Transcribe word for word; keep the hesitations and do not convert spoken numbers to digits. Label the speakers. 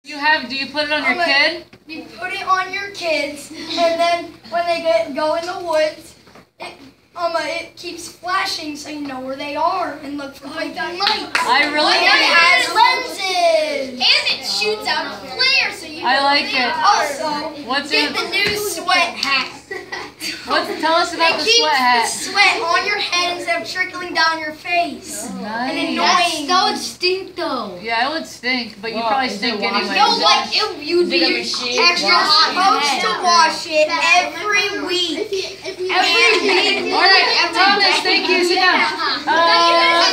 Speaker 1: You have? Do you put it on your
Speaker 2: like,
Speaker 1: kid?
Speaker 2: You put it on your kids, and then when they get go in the woods, it um uh, it keeps flashing so you know where they are and look for playtime lights.
Speaker 1: I really
Speaker 2: and
Speaker 1: like
Speaker 2: it
Speaker 1: it.
Speaker 2: has lenses.
Speaker 3: And it shoots out a flare so you know
Speaker 1: I like
Speaker 3: where they
Speaker 1: it.
Speaker 3: are.
Speaker 2: Also,
Speaker 1: What's
Speaker 2: get
Speaker 1: it?
Speaker 2: the new sweat hat.
Speaker 1: What's, tell us about
Speaker 2: It
Speaker 1: the
Speaker 2: keeps
Speaker 1: sweat hat.
Speaker 2: the sweat on your head instead of trickling down your face.
Speaker 1: Nice.
Speaker 2: And annoying.
Speaker 3: That would stink though.
Speaker 1: Yeah, it would stink, but you
Speaker 4: Well,
Speaker 1: probably
Speaker 4: is
Speaker 1: stink
Speaker 4: it washed?
Speaker 1: anyway.
Speaker 3: No, like it, you'd be
Speaker 4: Is it a machine?
Speaker 3: extra
Speaker 4: Wash
Speaker 3: hot.
Speaker 2: Supposed
Speaker 3: in the
Speaker 2: to
Speaker 3: head.
Speaker 2: wash it every week. Every week.
Speaker 1: All right, Thomas, thank you. Sit down. Uh,